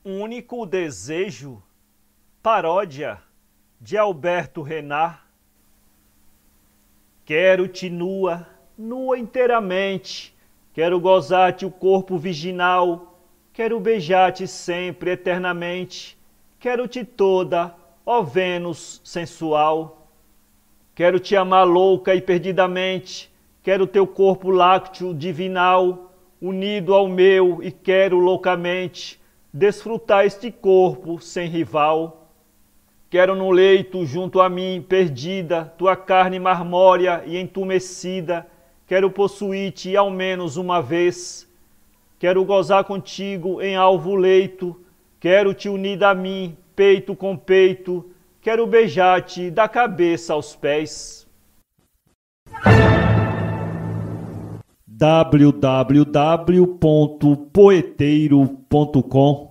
Único desejo, paródia de Alberto Renard. Quero-te nua, nua inteiramente, quero gozar-te o corpo virginal, quero beijar-te sempre, eternamente, quero-te toda, ó Vênus sensual. Quero te amar louca e perdidamente, quero teu corpo lácteo divinal, unido ao meu, e quero loucamente desfrutar este corpo sem rival. Quero no leito junto a mim, perdida, tua carne marmórea e entumecida, quero possuir-te ao menos uma vez. Quero gozar contigo em alvo leito, quero te unir a mim, peito com peito, quero beijar-te da cabeça aos pés. www.poeteiro.com